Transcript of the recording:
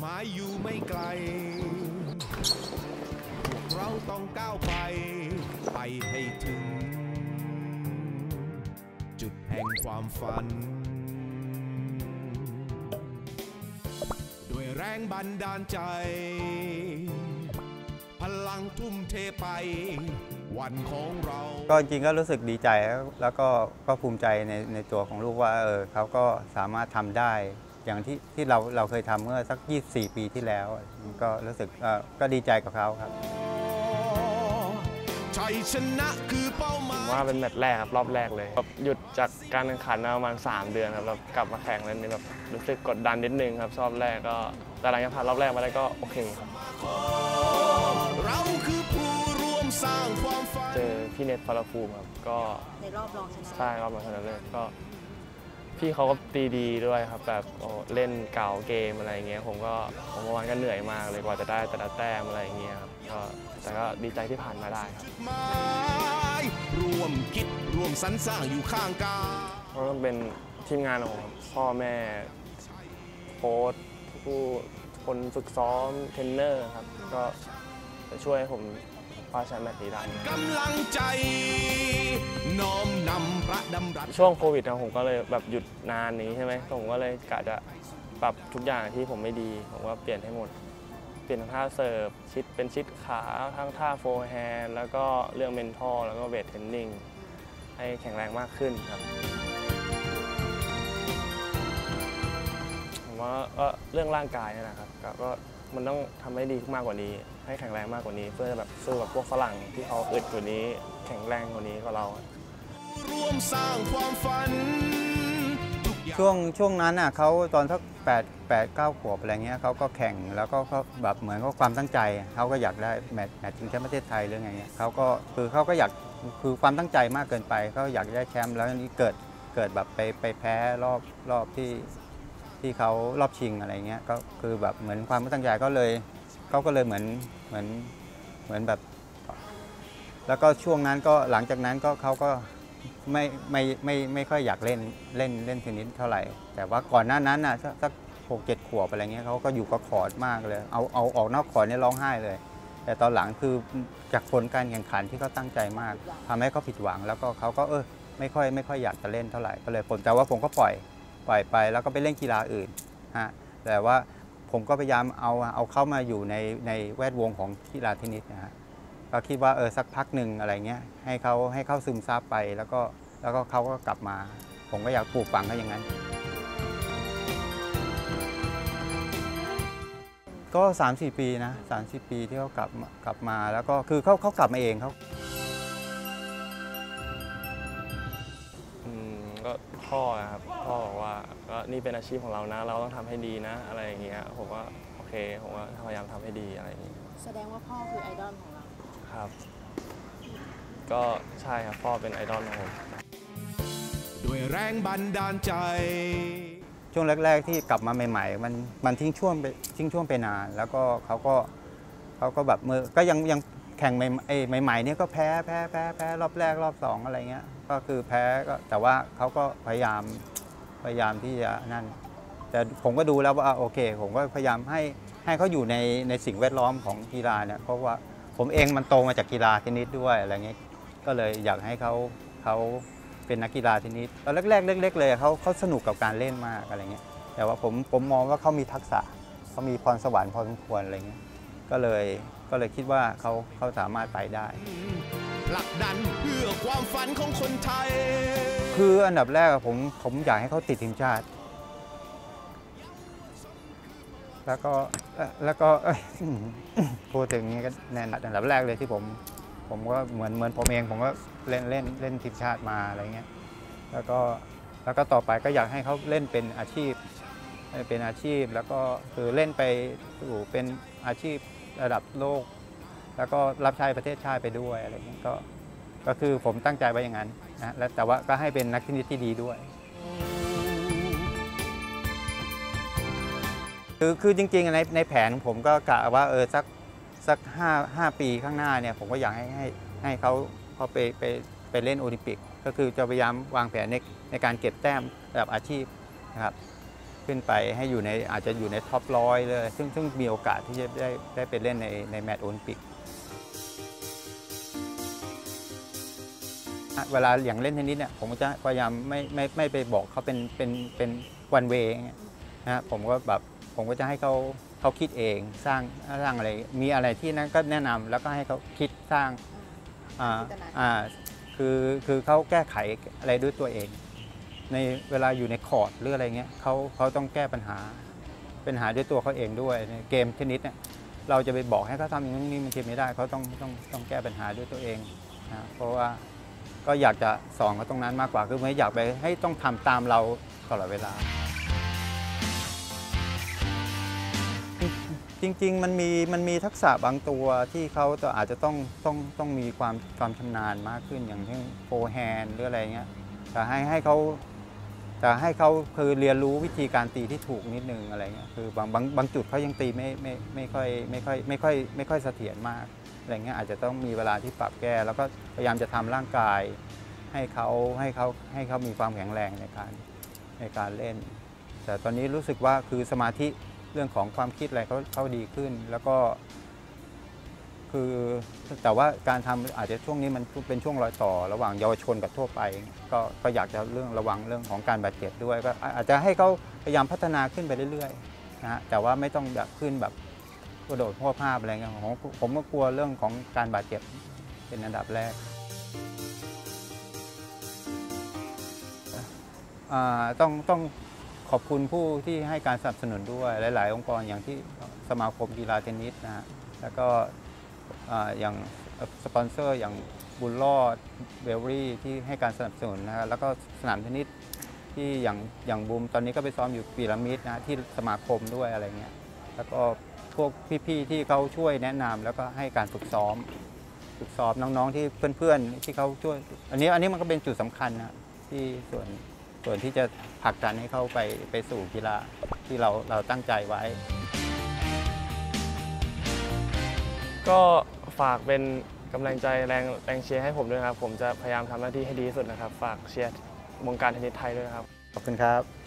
หมายอยู่ไม่ไกลพวกเราต้องก้าวไปให้ถึงจุดแห่งความฝันด้วยแรงบันดาลใจพลังทุ่มเทไปวันของเราก็จริงก็รู้สึกดีใจแล้วก็ภูมิใจในตัวของลูกว่าเขาก็สามารถทำได้อย่างที่เราเคยทำเมื่อสัก24 ปีที่แล้วก็รู้สึกก็ดีใจกับเขาครับชัยชนะคือเป้าหมายว่าเป็นแมตช์แรกครับรอบแรกเลยแบบหยุดจากการแข่งขันมาประมาณ3 เดือนครับแล้วกลับมาแข่งแล้วนี่แบบรู้สึกกดดันนิดนึงครับรอบแรกก็แต่หลังจากผ่านรอบแรกมาได้ก็โอเคครับเราคือผู้ร่วมสร้างความฝันเจอพี่เนต ฟาราภูมิครับก็ในรอบรองชนะใช่รอบรองชนะเลิศก็พี่เขาก็ตีดีด้วยครับแบบเล่นเก่าเกมอะไรเงี้ยผมเมื่อวานก็เหนื่อยมากเลยกว่าจะได้แต่ละแต้มอะไรเงี้ยครับแต่ก็ดีใจที่ผ่านมาได้ครับร่วมคิดร่วมสรรสร้างอยู่ข้างกายก็ต้องเป็นทีมงานของผมพ่อแม่โค้ชผู้คนฝึกซ้อมเทรนเนอร์ครับก็จะช่วยให้ผมคว้าแชมป์แมตช์นี้ได้กำลังใจน้อมนำพระดำรัสช่วงโควิดนะผมก็เลยแบบหยุดนานนี้ใช่ไหมผมก็เลยกะจะปรับทุกอย่างที่ผมไม่ดีผมก็เปลี่ยนให้หมดเปลี่ยนทั้งท่าเสิร์ฟเป็นชิดขาทั้งท่าโฟร์แฮนด์แล้วก็เรื่องเมนทอลแล้วก็เวทเทรนนิ่งให้แข็งแรงมากขึ้นครับผมว่าเรื่องร่างกายนี่นะครับก็มันต้องทำให้ดีมากกว่านี้ให้แข็งแรงมากกว่านี้เพื่อแบบสู้กับพวกฝรั่งที่เขาอึดกว่านี้แข็งแรงกว่านี้กว่าเราร่วมสร้างความฝันช่วงนั้นน่ะเขาตอนสัก8-9 ขวบอะไรเงี้ยเขาก็แข่งแล้วก็แบบเหมือนกับความตั้งใจเขาก็อยากได้แมตช์ชิงแชมป์ประเทศไทยหรือไงเงี้ยเขาก็อยากคือความตั้งใจมากเกินไปเขาอยากได้แชมป์แล้วนี้เกิดแบบไปแพ้รอบที่เขารอบชิงอะไรเงี้ยก็คือแบบเหมือนความตั้งใจเขาก็เลยเหมือนแบบแล้วก็ช่วงนั้นก็หลังจากนั้นก็เขาก็ไม่ค่อยอยากเล่นเทนนิสเท่าไหร่แต่ว่าก่อนหน้านั้นน่ะสัก6-7 ขวบอะไรเงี้ยเขาก็อยู่กับคอร์ตมากเลยเอาออกนอกคอร์ตนี่ร้องไห้เลยแต่ตอนหลังคือจากผลการแข่งขันที่เขาตั้งใจมากทำให้เขาผิดหวังแล้วก็เขาก็ไม่ค่อยอยากจะเล่นเท่าไหร่ก็เลยแต่ว่าผมก็ปล่อยไปแล้วก็ไปเล่นกีฬาอื่นฮะแต่ว่าผมก็พยายามเอาเข้ามาอยู่ในแวดวงของกีฬาเทนนิสนะฮะก็คิดว่าสักพักหนึ่งอะไรเงี้ยให้เขาซึมซาบไปแล้วก็เขาก็กลับมาผมก็อยากปลูกฝังเขาอย่างนั้นก็ 3-4 ปีนะ3-4 ปีที่เขากลับมาแล้วก็คือเขากลับมาเองเขาก็พ่อนะครับพ่อบอกว่าก็นี่เป็นอาชีพของเรานะเราต้องทำให้ดีนะอะไรอย่างเงี้ยผมว่าโอเคผมว่าพยายามทำให้ดีอะไรอย่างเงี้ยแสดงว่าพ่อคือไอดอลของเราครับก็ใช่ครับพ่อเป็นไอดอลของผมด้วยแรงบันดาลใจช่วงแรกๆที่กลับมาใหม่ๆมันทิ้งช่วงไปนานแล้วก็เขาก็แบบมือก็ยังแข่งใหม่ๆเนี่ยก็แพ้รอบแรกรอบ2อะไรเงี้ยก็คือแพ้ก็แต่ว่าเขาก็พยายามที่จะนั่นแต่ผมก็ดูแล้วว่าโอเคผมก็พยายามให้เขาอยู่ในสิ่งแวดล้อมของกีฬาเนี่ยเพราะว่าผมเองมันโตมาจากกีฬาเทนนิสด้วยอะไรเงี้ยก็เลยอยากให้เขาเป็นนักกีฬาเทนนิสตอนแรกๆเล็กๆเลยเขาสนุกกับการเล่นมากอะไรเงี้ยแต่ว่าผมมองว่าเขามีทักษะเขามีพรสวรรค์พอสมควรอะไรเงี้ยก็เลยคิดว่าเขาสามารถไปได้ผลักดันเพื่อความฝันของคนไทยคืออันดับแรกผมอยากให้เขาติดทีมชาติแล้วก็พูดถึงนี้ก็แน่นอันดับแรกเลยที่ผมก็เหมือนผมเองผมก็เล่นทีมชาติมาอะไรเงี้ยแล้วก็ต่อไปก็อยากให้เขาเล่นเป็นอาชีพแล้วก็คือเล่นไปสู่เป็นอาชีพระดับโลกแล้วก็รับใช้ประเทศชาติไปด้วยอะไรเงี้ยก็คือผมตั้งใจไว้อย่างนั้นนะแล้วแต่ว่าก็ให้เป็นนักเทนนิสที่ดีด้วยคือจริงๆในแผนผมก็กะว่าสัก5 ปีข้างหน้าเนี่ยผมก็อยากให้เขาไปเล่นโอลิมปิกก็คือจะพยายามวางแผนในการเก็บแต้มระดับอาชีพนะครับขึ้นไปให้อยู่ในอาจจะอยู่ในท็อป100เลยซึ่งมีโอกาสที่จะได้ไปเล่นในแมตช์โอลิมปิกเวลาอย่างเล่นเทนนิสเนี่ยผมจะพยายามไม่ไปบอกเขาเป็นวันเวย์นะผมก็จะให้เขาคิดเองสร้างอะไรมีอะไรที่นั้นก็แนะนำแล้วก็ให้เขาคิดสร้างคือเขาแก้ไขอะไรด้วยตัวเองในเวลาอยู่ในคอร์ตหรืออะไรเงี้ยเขาต้องแก้ปัญหาด้วยตัวเขาเองด้วยในเกมเทนนิสเนี่ยเราจะไปบอกให้เขาทำอย่างนี้มันทำไม่ได้เขาต้องแก้ปัญหาด้วยตัวเองนะเพราะว่าก็อยากจะสอนเขาตรงนั้นมากกว่าคือไม่อยากไปให้ต้องทำตามเราตลอดเวลาจริงๆมันมีทักษะบางตัวที่เขาอาจจะต้องมีความชำนาญมากขึ้นอย่างเช่นโฟร์แฮนด์หรืออะไรเงี้ยแต่ให้เขาคือเรียนรู้วิธีการตีที่ถูกนิดนึงอะไรเงี้ยคือบางจุดเขายังตีไม่ค่อยเสถียรมากอะไรเงี้ยอาจจะต้องมีเวลาที่ปรับแก้แล้วก็พยายามจะทำร่างกายให้เขามีความแข็งแรงในการเล่นแต่ตอนนี้รู้สึกว่าคือสมาธิเรื่องของความคิดอะไรเขาดีขึ้นแล้วก็คือแต่ว่าการทำอาจจะช่วงนี้มันเป็นช่วงรอยต่อระหว่างเยาวชนกับทั่วไปก็อยากจะระวังเรื่องของการบาดเจ็บด้วยก็อาจจะให้เขาพยายามพัฒนาขึ้นไปเรื่อยๆนะฮะแต่ว่าไม่ต้องแบบขึ้นแบบกระโดดพ่อภาพอะไรเงี้ยผมก็กลัวเรื่องของการบาดเจ็บเป็นอันดับแรกต้องขอบคุณผู้ที่ให้การสนับสนุนด้วยหลายๆองค์กรอย่างที่สมาคมกีฬาเทนนิสนะฮะแล้วก็อย่างสปอนเซอร์อย่างบุลลอดเบลลี่ที่ให้การสนับสนุนนะฮะแล้วก็สนามเทนนิสที่อย่างบูมตอนนี้ก็ไปซ้อมอยู่พีระมิดนะที่สมาคมด้วยอะไรเงี้ยแล้วก็พวกพี่ๆที่เขาช่วยแนะนำแล้วก็ให้การฝึกซ้อมน้องๆที่เพื่อนๆที่เขาช่วยอันนี้มันก็เป็นจุดสำคัญนะที่ส่วนที่จะผลักดันให้เขาไปสู่กีฬาที่เราตั้งใจไว้ก็ฝากเป็นกำลังใจแรงเชียร์ให้ผมด้วยครับผมจะพยายามทำหน้าที่ให้ดีที่สุดนะครับฝากเชียร์วงการเทนนิสไทยด้วยครับขอบคุณครับ